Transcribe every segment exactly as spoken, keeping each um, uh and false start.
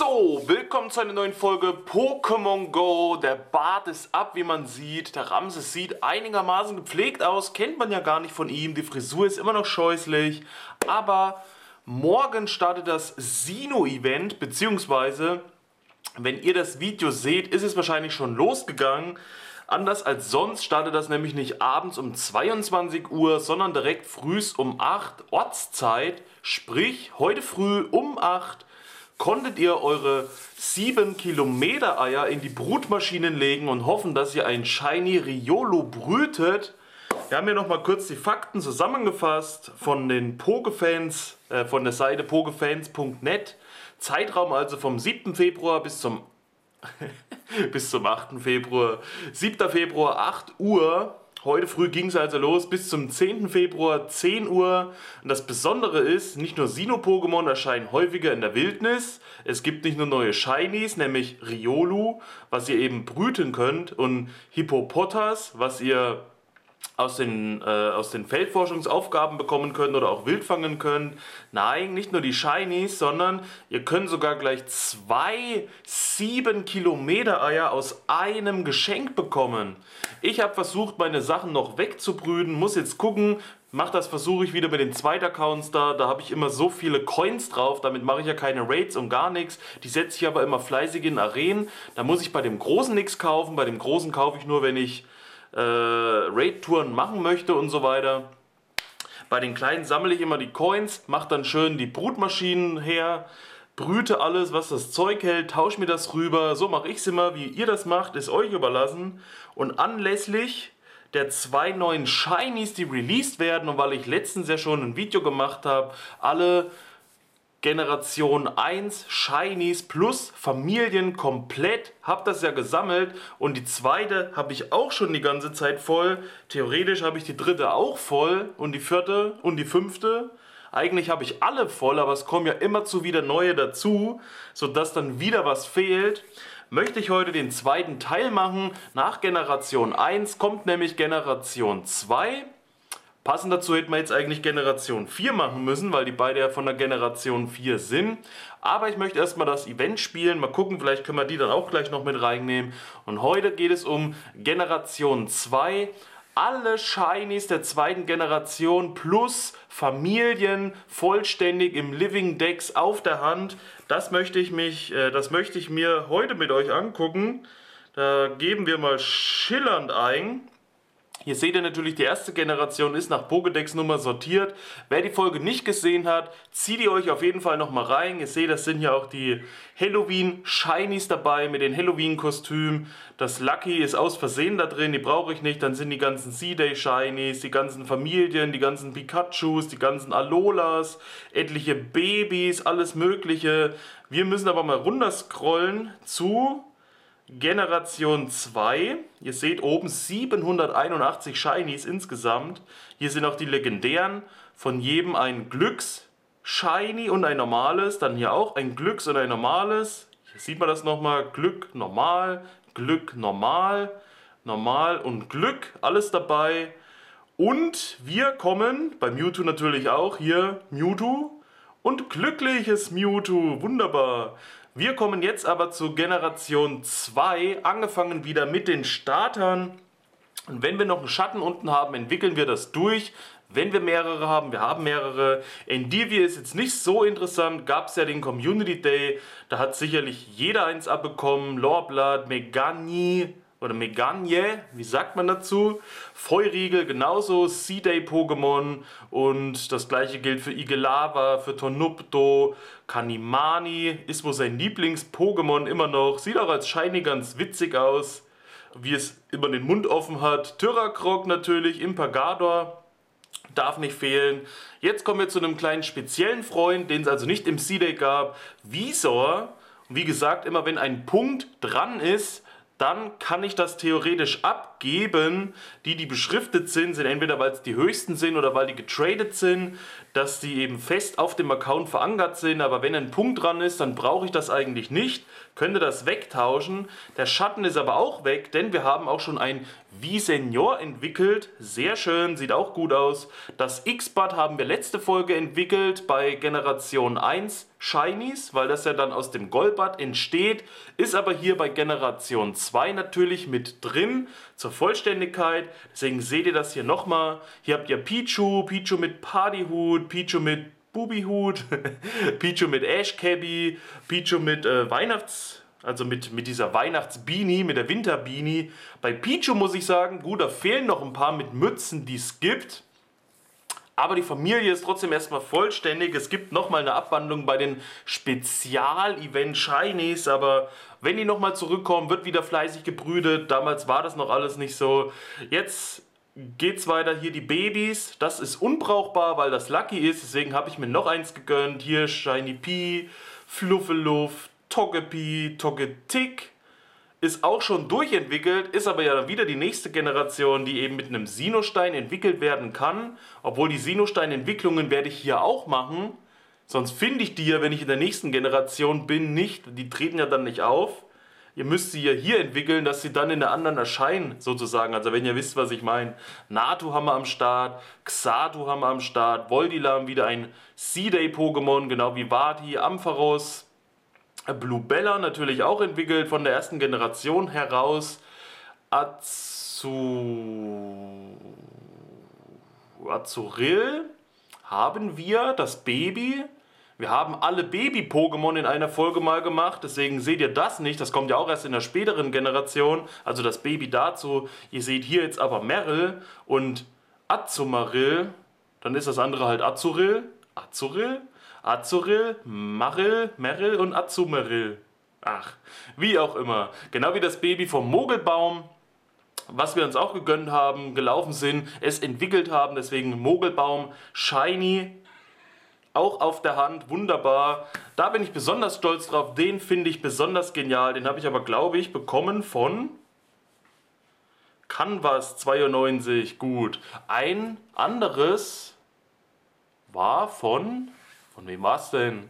So, willkommen zu einer neuen Folge Pokémon Go. Der Bart ist ab, wie man sieht. Der Ramses sieht einigermaßen gepflegt aus. Kennt man ja gar nicht von ihm. Die Frisur ist immer noch scheußlich. Aber morgen startet das Sinnoh-Event. Beziehungsweise, wenn ihr das Video seht, ist es wahrscheinlich schon losgegangen. Anders als sonst startet das nämlich nicht abends um zweiundzwanzig Uhr, sondern direkt frühs um acht Ortszeit. Sprich, heute früh um acht konntet ihr eure sieben Kilometer Eier in die Brutmaschinen legen und hoffen, dass ihr ein Shiny Riolu brütet. Wir haben hier nochmal kurz die Fakten zusammengefasst von den Pokefans, äh, von der Seite pokefans punkt net. Zeitraum also vom siebten Februar bis zum bis zum achten Februar. siebter Februar, acht Uhr. Heute früh ging es also los bis zum zehnten Februar, zehn Uhr. Und das Besondere ist, nicht nur Sinnoh-Pokémon erscheinen häufiger in der Wildnis. Es gibt nicht nur neue Shinies, nämlich Riolu, was ihr eben brüten könnt, und Hippopotas, was ihr aus den, äh, aus den Feldforschungsaufgaben bekommen könnt oder auch wild fangen könnt. Nein, nicht nur die Shinies, sondern ihr könnt sogar gleich zwei sieben Kilometer Eier aus einem Geschenk bekommen. Ich habe versucht, meine Sachen noch wegzubrüten, muss jetzt gucken. Mach das versuche ich wieder mit den zweiten Accounts da. Da habe ich immer so viele Coins drauf. Damit mache ich ja keine Raids und gar nichts. Die setze ich aber immer fleißig in Arenen. Da muss ich bei dem Großen nichts kaufen. Bei dem Großen kaufe ich nur, wenn ich äh, Raid-Touren machen möchte und so weiter. Bei den Kleinen sammle ich immer die Coins. Mache dann schön die Brutmaschinen her. Brüte alles, was das Zeug hält. Tausche mir das rüber. So mache ich es immer. Wie ihr das macht, ist euch überlassen. Und anlässlich der zwei neuen Shinies, die released werden, und weil ich letztens ja schon ein Video gemacht habe, alle Generation eins Shinies plus Familien komplett, habe das ja gesammelt, und die zweite habe ich auch schon die ganze Zeit voll. Theoretisch habe ich die dritte auch voll und die vierte und die fünfte. Eigentlich habe ich alle voll, aber es kommen ja immer zu wieder neue dazu, sodass dann wieder was fehlt. Möchte ich heute den zweiten Teil machen. Nach Generation eins kommt nämlich Generation zwei. Passend dazu hätten wir jetzt eigentlich Generation vier machen müssen, weil die beide ja von der Generation vier sind. Aber ich möchte erstmal das Event spielen. Mal gucken, vielleicht können wir die dann auch gleich noch mit reinnehmen. Und heute geht es um Generation zwei. Alle Shinies der zweiten Generation plus Familien vollständig im Living Dex auf der Hand. Das möchte ich mich, äh, das möchte ich mir heute mit euch angucken. Da geben wir mal schillernd ein. Hier seht ihr natürlich, die erste Generation ist nach Pokédex-Nummer sortiert. Wer die Folge nicht gesehen hat, zieht ihr euch auf jeden Fall nochmal rein. Ihr seht, das sind ja auch die Halloween-Shinies dabei mit den Halloween-Kostümen. Das Lucky ist aus Versehen da drin, die brauche ich nicht. Dann sind die ganzen C-Day-Shinies, die ganzen Familien, die ganzen Pikachus, die ganzen Alolas, etliche Babys, alles mögliche. Wir müssen aber mal runterscrollen zu Generation zwei. Ihr seht oben siebenhunderteinundachtzig Shinies insgesamt. Hier sind auch die legendären. Von jedem ein Glücks-Shiny und ein normales. Dann hier auch ein Glücks- und ein normales. Hier sieht man das nochmal. Glück, normal, Glück, normal, normal und Glück. Alles dabei. Und wir kommen, bei Mewtwo natürlich auch, hier Mewtwo und glückliches Mewtwo. Wunderbar. Wir kommen jetzt aber zu Generation zwei, angefangen wieder mit den Startern. Und wenn wir noch einen Schatten unten haben, entwickeln wir das durch. Wenn wir mehrere haben, wir haben mehrere. Endivie ist jetzt nicht so interessant, gab es ja den Community Day, da hat sicherlich jeder eins abbekommen. Lorblatt, Megani oder Meganje, wie sagt man dazu? Feurigel genauso, C-Day-Pokémon, und das gleiche gilt für Igelava, für Tonupto. Kanimani ist wohl sein Lieblings-Pokémon immer noch, sieht auch als Shiny ganz witzig aus, wie es immer den Mund offen hat. Tyrakrog natürlich, Impagador, darf nicht fehlen. Jetzt kommen wir zu einem kleinen speziellen Freund, den es also nicht im C-Day gab, Visor. Und wie gesagt, immer wenn ein Punkt dran ist, dann kann ich das theoretisch abgeben. Die, die beschriftet sind, sind entweder, weil es die höchsten sind oder weil die getradet sind, dass die eben fest auf dem Account verankert sind. Aber wenn ein Punkt dran ist, dann brauche ich das eigentlich nicht. Könnte das wegtauschen. Der Schatten ist aber auch weg, denn wir haben auch schon ein V-Senior entwickelt. Sehr schön, sieht auch gut aus. Das X-Bud haben wir letzte Folge entwickelt bei Generation eins Shinies, weil das ja dann aus dem Golbat entsteht. Ist aber hier bei Generation zwei natürlich mit drin, zur Vollständigkeit. Deswegen seht ihr das hier nochmal. Hier habt ihr Pichu, Pichu mit Partyhut, Pichu mit Bubihut, Pichu mit Ashcabby, Pichu mit äh, Weihnachts... Also mit, mit dieser Weihnachtsbeanie, mit der Winterbeanie. Bei Pichu muss ich sagen, gut, da fehlen noch ein paar mit Mützen, die es gibt. Aber die Familie ist trotzdem erstmal vollständig. Es gibt nochmal eine Abwandlung bei den Spezial-Event-Shinies. Aber wenn die nochmal zurückkommen, wird wieder fleißig gebrütet. Damals war das noch alles nicht so. Jetzt geht's weiter. Hier die Babys. Das ist unbrauchbar, weil das Lucky ist. Deswegen habe ich mir noch eins gegönnt. Hier Shiny P, Fluffeluff, Togepi, Togetic ist auch schon durchentwickelt, ist aber ja dann wieder die nächste Generation, die eben mit einem Sinnoh-Stein entwickelt werden kann. Obwohl die Sinnoh-Stein-Entwicklungen werde ich hier auch machen. Sonst finde ich die ja, wenn ich in der nächsten Generation bin, nicht. Die treten ja dann nicht auf. Ihr müsst sie ja hier entwickeln, dass sie dann in der anderen erscheinen, sozusagen. Also wenn ihr wisst, was ich meine. Natu haben wir am Start, Xatu haben wir am Start, Voltila haben wieder ein C-Day-Pokémon, genau wie Vati, Ampharos. Blubella natürlich auch entwickelt, von der ersten Generation heraus. Azu... Azurill haben wir, das Baby. Wir haben alle Baby-Pokémon in einer Folge mal gemacht, deswegen seht ihr das nicht. Das kommt ja auch erst in der späteren Generation, also das Baby dazu. Ihr seht hier jetzt aber Meryl und Azumarill. Dann ist das andere halt Azurill. Azurill? Azurill, Marill, Meryl und Azumarill. Ach, wie auch immer. Genau wie das Baby vom Mogelbaum, was wir uns auch gegönnt haben, gelaufen sind, es entwickelt haben. Deswegen Mogelbaum, Shiny, auch auf der Hand, wunderbar. Da bin ich besonders stolz drauf. Den finde ich besonders genial. Den habe ich aber, glaube ich, bekommen von Canvas zweiundneunzig. Gut. Ein anderes war von... Von wem war es denn?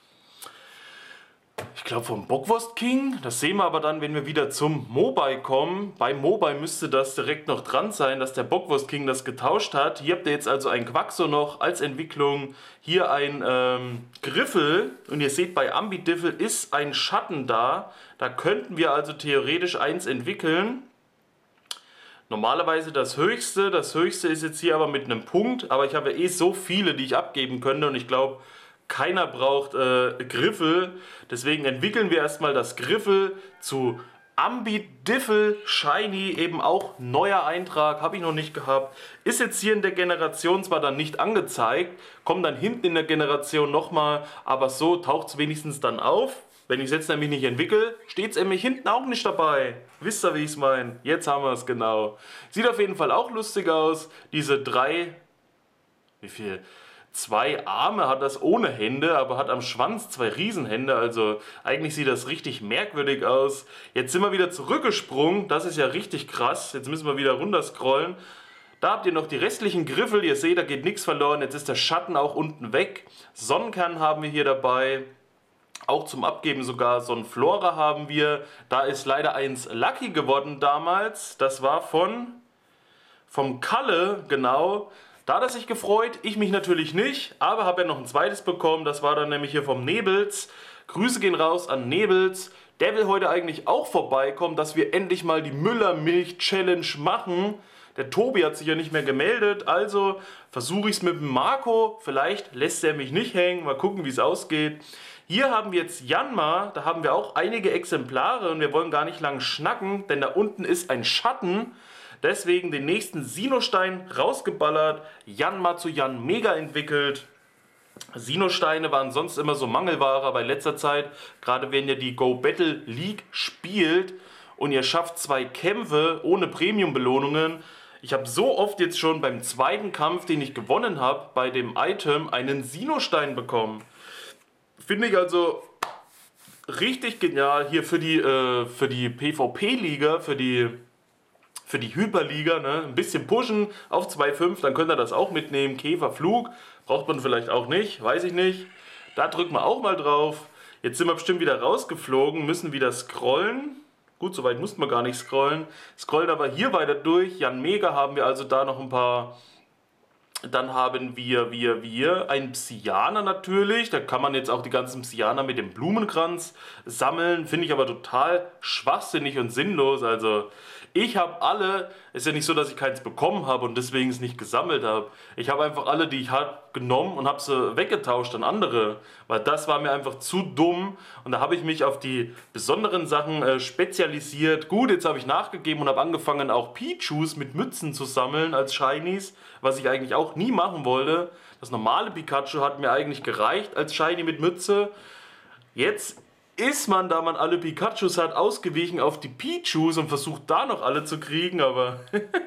Ich glaube vom Bockwurst King. Das sehen wir aber dann, wenn wir wieder zum Mobile kommen. Bei Mobile müsste das direkt noch dran sein, dass der Bockwurst King das getauscht hat. Hier habt ihr jetzt also ein Quaxo noch als Entwicklung. Hier ein ähm, Griffel. Und ihr seht, bei Ambidiffel ist ein Schatten da. Da könnten wir also theoretisch eins entwickeln. Normalerweise das höchste, das höchste ist jetzt hier aber mit einem Punkt, aber ich habe eh so viele, die ich abgeben könnte und ich glaube, keiner braucht äh, Griffel, deswegen entwickeln wir erstmal das Griffel zu Ambidiffel Shiny, eben auch neuer Eintrag, habe ich noch nicht gehabt, ist jetzt hier in der Generation zwar dann nicht angezeigt, kommt dann hinten in der Generation nochmal, aber so taucht es wenigstens dann auf. Wenn ich es jetzt nämlich nicht entwickle, steht es nämlich hinten auch nicht dabei. Wisst ihr, wie ich es meine? Jetzt haben wir es genau. Sieht auf jeden Fall auch lustig aus. Diese drei, wie viel? Zwei Arme hat das ohne Hände, aber hat am Schwanz zwei Riesenhände. Also eigentlich sieht das richtig merkwürdig aus. Jetzt sind wir wieder zurückgesprungen. Das ist ja richtig krass. Jetzt müssen wir wieder runter scrollen. Da habt ihr noch die restlichen Griffel. Ihr seht, da geht nichts verloren. Jetzt ist der Schatten auch unten weg. Sonnenkern haben wir hier dabei. Auch zum Abgeben sogar so ein Flora haben wir. Da ist leider eins Lucky geworden damals. Das war von vom Kalle, genau. Da hat er sich gefreut, ich mich natürlich nicht. Aber habe ja noch ein zweites bekommen. Das war dann nämlich hier vom Nebels. Grüße gehen raus an Nebels. Der will heute eigentlich auch vorbeikommen, dass wir endlich mal die Müllermilch-Challenge machen. Der Tobi hat sich ja nicht mehr gemeldet, also versuche ich es mit dem Marco. Vielleicht lässt er mich nicht hängen. Mal gucken, wie es ausgeht. Hier haben wir jetzt Janma, da haben wir auch einige Exemplare und wir wollen gar nicht lang schnacken, denn da unten ist ein Schatten. Deswegen den nächsten Sinnoh-Stein rausgeballert, Janma zu Jan Mega entwickelt. Sinnoh-Steine waren sonst immer so Mangelware, aber in letzter Zeit, gerade wenn ihr die Go Battle League spielt und ihr schafft zwei Kämpfe ohne Premium-Belohnungen. Ich habe so oft jetzt schon beim zweiten Kampf, den ich gewonnen habe, bei dem Item einen Sinnoh-Stein bekommen. Finde ich also richtig genial hier für die, äh, für die PvP-Liga, für die, für die Hyperliga. Ne? Ein bisschen pushen auf zwei Komma fünf, dann könnt ihr das auch mitnehmen. Käferflug braucht man vielleicht auch nicht, weiß ich nicht. Da drücken wir auch mal drauf. Jetzt sind wir bestimmt wieder rausgeflogen, müssen wieder scrollen. Gut, soweit mussten wir gar nicht scrollen. Scrollen aber hier weiter durch. Yanmega haben wir also da noch ein paar. Dann haben wir, wir, wir, einen Psyana natürlich. Da kann man jetzt auch die ganzen Psyana mit dem Blumenkranz sammeln. Finde ich aber total schwachsinnig und sinnlos. Also ich habe alle, ist ja nicht so, dass ich keins bekommen habe und deswegen es nicht gesammelt habe. Ich habe einfach alle, die ich hatte, genommen und habe sie weggetauscht an andere. Weil das war mir einfach zu dumm und da habe ich mich auf die besonderen Sachen äh, spezialisiert. Gut, jetzt habe ich nachgegeben und habe angefangen auch Pichus mit Mützen zu sammeln als Shinies, was ich eigentlich auch nie machen wollte. Das normale Pikachu hat mir eigentlich gereicht als Shiny mit Mütze. Jetzt ist man, da man alle Pikachus hat, ausgewichen auf die Pichus und versucht da noch alle zu kriegen, aber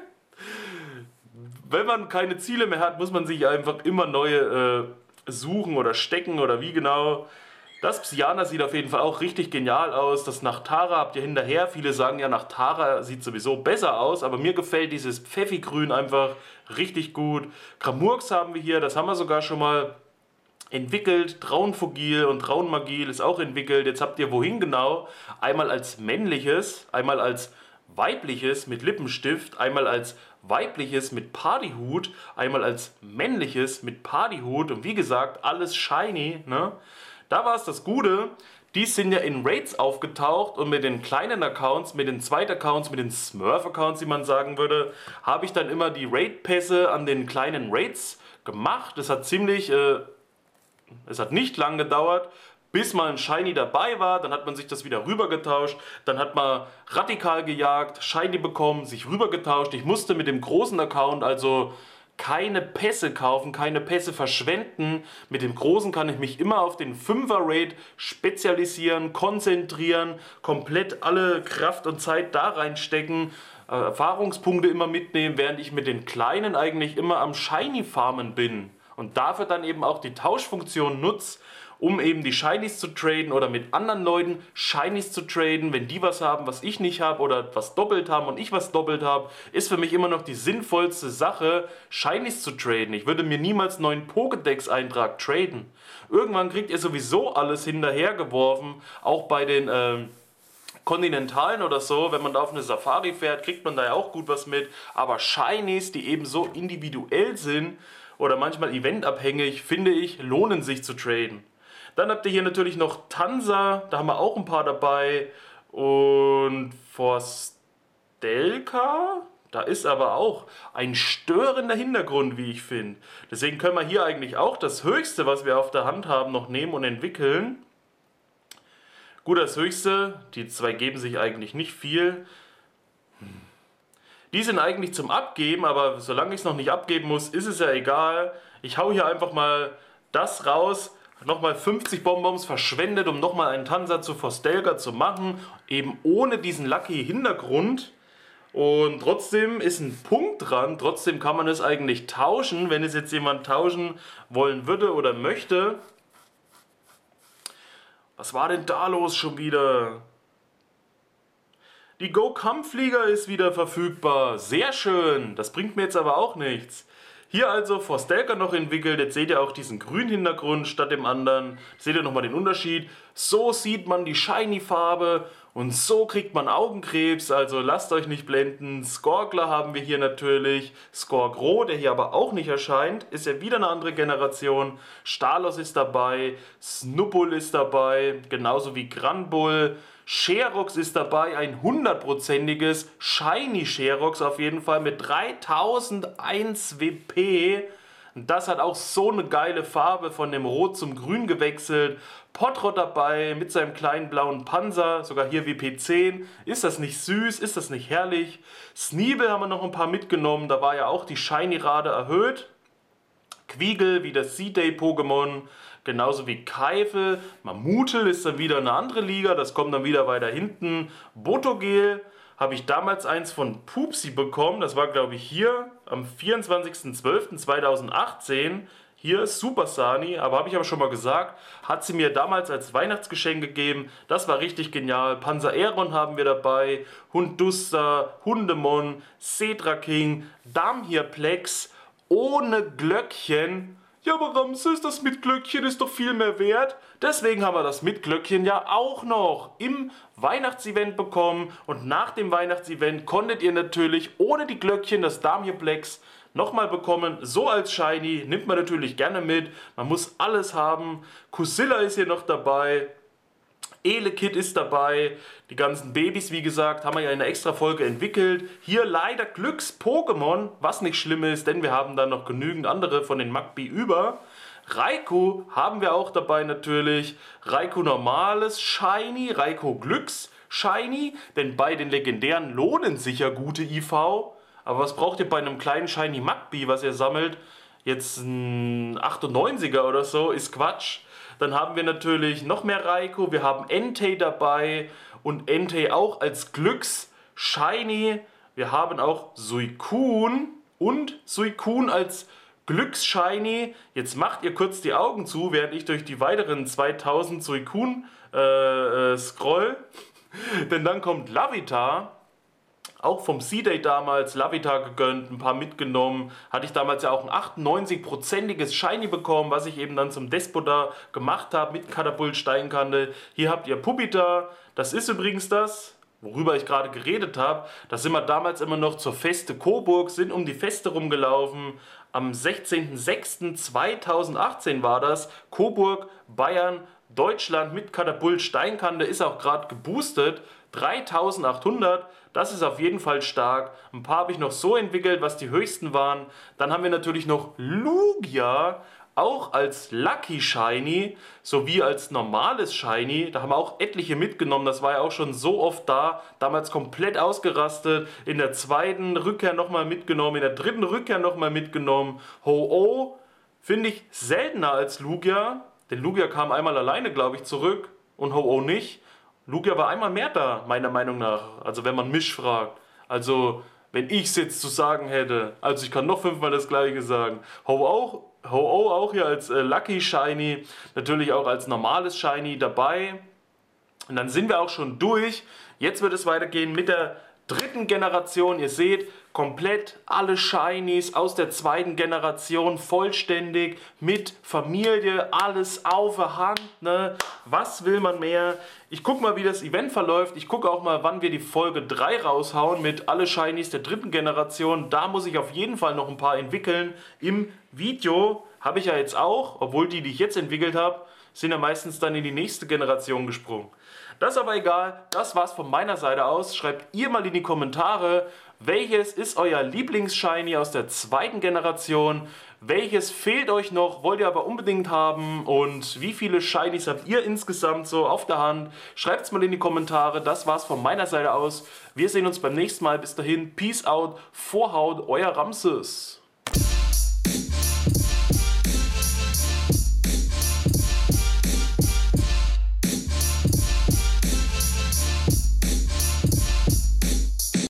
wenn man keine Ziele mehr hat, muss man sich einfach immer neue äh, suchen oder stecken oder wie genau. Das Psyana sieht auf jeden Fall auch richtig genial aus. Das Nachtara habt ihr hinterher. Viele sagen ja, Nachtara sieht sowieso besser aus, aber mir gefällt dieses Pfeffigrün einfach richtig gut. Gramurks haben wir hier, das haben wir sogar schon mal entwickelt. Traunfugil und Traunmagil ist auch entwickelt. Jetzt habt ihr wohin genau? Einmal als männliches, einmal als weibliches mit Lippenstift, einmal als weibliches mit Partyhut, einmal als männliches mit Partyhut und wie gesagt, alles shiny, ne? Da war es das Gute, die sind ja in Raids aufgetaucht und mit den kleinen Accounts, mit den Zweit-Accounts, mit den Smurf-Accounts, wie man sagen würde, habe ich dann immer die Raid-Pässe an den kleinen Raids gemacht. Das hat ziemlich, äh, es hat nicht lang gedauert, bis mal ein Shiny dabei war, dann hat man sich das wieder rübergetauscht, dann hat man radikal gejagt, Shiny bekommen, sich rübergetauscht. Ich musste mit dem großen Account also keine Pässe kaufen, keine Pässe verschwenden. Mit dem großen kann ich mich immer auf den fünfer Raid spezialisieren, konzentrieren, komplett alle Kraft und Zeit da reinstecken, äh, Erfahrungspunkte immer mitnehmen, während ich mit den kleinen eigentlich immer am Shiny Farmen bin und dafür dann eben auch die Tauschfunktion nutze, um eben die Shinies zu traden oder mit anderen Leuten Shinies zu traden, wenn die was haben, was ich nicht habe oder was doppelt haben und ich was doppelt habe, ist für mich immer noch die sinnvollste Sache, Shinies zu traden. Ich würde mir niemals einen neuen Pokédex-Eintrag traden. Irgendwann kriegt ihr sowieso alles hinterhergeworfen, auch bei den ähm, Kontinentalen oder so, wenn man da auf eine Safari fährt, kriegt man da ja auch gut was mit, aber Shinies, die eben so individuell sind oder manchmal eventabhängig, finde ich, lohnen sich zu traden. Dann habt ihr hier natürlich noch Tansa, da haben wir auch ein paar dabei. Und Forstelka, da ist aber auch ein störender Hintergrund, wie ich finde. Deswegen können wir hier eigentlich auch das Höchste, was wir auf der Hand haben, noch nehmen und entwickeln. Gut, das Höchste, die zwei geben sich eigentlich nicht viel. Die sind eigentlich zum Abgeben, aber solange ich es noch nicht abgeben muss, ist es ja egal. Ich hau hier einfach mal das raus. Nochmal fünfzig Bonbons verschwendet, um nochmal einen Tansa zu Forstelka zu machen, eben ohne diesen Lucky Hintergrund. Und trotzdem ist ein Punkt dran, trotzdem kann man es eigentlich tauschen, wenn es jetzt jemand tauschen wollen würde oder möchte. Was war denn da los schon wieder? Die Go-Kampfflieger ist wieder verfügbar, sehr schön, das bringt mir jetzt aber auch nichts. Hier also Forstelka noch entwickelt, jetzt seht ihr auch diesen grünen Hintergrund statt dem anderen. Seht ihr nochmal den Unterschied. So sieht man die Shiny-Farbe und so kriegt man Augenkrebs, also lasst euch nicht blenden. Skorgler haben wir hier natürlich, Skorgro, der hier aber auch nicht erscheint, ist ja wieder eine andere Generation. Stalos ist dabei, Snubbul ist dabei, genauso wie Granbull. Sherox ist dabei, ein hundertprozentiges Shiny Sherox auf jeden Fall mit dreitausendeins W P. Das hat auch so eine geile Farbe, von dem Rot zum Grün gewechselt. Potrot dabei mit seinem kleinen blauen Panzer, sogar hier W P zehn. Ist das nicht süß? Ist das nicht herrlich? Sneebel haben wir noch ein paar mitgenommen, da war ja auch die Shiny-Rate erhöht. Quigel wie das C-Day-Pokémon. Genauso wie Keifel. Mammutel ist dann wieder eine andere Liga, das kommt dann wieder weiter hinten. Botogel habe ich damals eins von Pupsi bekommen, das war glaube ich hier am vierundzwanzigsten zwölften zweitausendachtzehn. Hier ist Super Sani, aber habe ich aber schon mal gesagt, hat sie mir damals als Weihnachtsgeschenk gegeben. Das war richtig genial. Panzer Aeron haben wir dabei, Hunduster, Hundemon, Cedra King, Damhirplex, ohne Glöckchen. Ja, aber Ramses, das mit Glöckchen ist doch viel mehr wert. Deswegen haben wir das mit Glöckchen ja auch noch im Weihnachtsevent bekommen. Und nach dem Weihnachtsevent konntet ihr natürlich ohne die Glöckchen das Damioplex nochmal bekommen. So als Shiny nimmt man natürlich gerne mit. Man muss alles haben. Kusilla ist hier noch dabei. Elekid ist dabei, die ganzen Babys, wie gesagt, haben wir ja in einer extra Folge entwickelt. Hier leider Glücks-Pokémon, was nicht schlimm ist, denn wir haben dann noch genügend andere von den Magby über. Raikou haben wir auch dabei natürlich. Raikou normales Shiny, Raikou Glücks Shiny, denn bei den legendären lohnen sich ja gute I V. Aber was braucht ihr bei einem kleinen Shiny Magby, was ihr sammelt? Jetzt ein achtundneunziger oder so, ist Quatsch. Dann haben wir natürlich noch mehr Raikou, wir haben Entei dabei und Entei auch als Glücks Shiny. Wir haben auch Suicune und Suicune als Glücks Shiny. Jetzt macht ihr kurz die Augen zu, während ich durch die weiteren zweitausend Suicune äh, äh, scroll. Denn dann kommt Larvitar. Auch vom C-Day damals, Larvitar gegönnt, ein paar mitgenommen. Hatte ich damals ja auch ein achtundneunzig-prozentiges Shiny bekommen, was ich eben dann zum Despota gemacht habe mit Katapult Steinkante. Hier habt ihr Pupitar, das ist übrigens das, worüber ich gerade geredet habe. Da sind wir damals immer noch zur Feste Coburg, sind um die Feste rumgelaufen. Am sechzehnten sechsten zweitausendachtzehn war das. Coburg, Bayern, Deutschland mit Katapult Steinkante, ist auch gerade geboostet. dreitausendachthundert, das ist auf jeden Fall stark. Ein paar habe ich noch so entwickelt, was die höchsten waren. Dann haben wir natürlich noch Lugia, auch als Lucky Shiny, sowie als normales Shiny. Da haben wir auch etliche mitgenommen, das war ja auch schon so oft da. Damals komplett ausgerastet, in der zweiten Rückkehr nochmal mitgenommen, in der dritten Rückkehr nochmal mitgenommen. Ho-Oh finde ich seltener als Lugia, denn Lugia kam einmal alleine, glaube ich, zurück und Ho-Oh nicht. Lugia war einmal mehr da, meiner Meinung nach. Also wenn man mich fragt. Also wenn ich es jetzt zu sagen hätte. Also ich kann noch fünfmal das gleiche sagen. Ho-Oh Ho-Oh auch hier als äh, Lucky Shiny. Natürlich auch als normales Shiny dabei. Und dann sind wir auch schon durch. Jetzt wird es weitergehen mit der dritten Generation. Ihr seht, komplett alle Shinies aus der zweiten Generation, vollständig, mit Familie, alles auf der Hand, ne? Was will man mehr? Ich gucke mal, wie das Event verläuft. Ich gucke auch mal, wann wir die Folge drei raushauen mit alle Shinies der dritten Generation. Da muss ich auf jeden Fall noch ein paar entwickeln. Im Video habe ich ja jetzt auch, obwohl die, die ich jetzt entwickelt habe, sind ja meistens dann in die nächste Generation gesprungen. Das ist aber egal, das war's von meiner Seite aus. Schreibt ihr mal in die Kommentare, welches ist euer Lieblings-Shiny aus der zweiten Generation? Welches fehlt euch noch, wollt ihr aber unbedingt haben? Und wie viele Shinies habt ihr insgesamt so auf der Hand? Schreibt es mal in die Kommentare, das war's von meiner Seite aus. Wir sehen uns beim nächsten Mal, bis dahin, Peace out, Vorhaut, euer Ramses.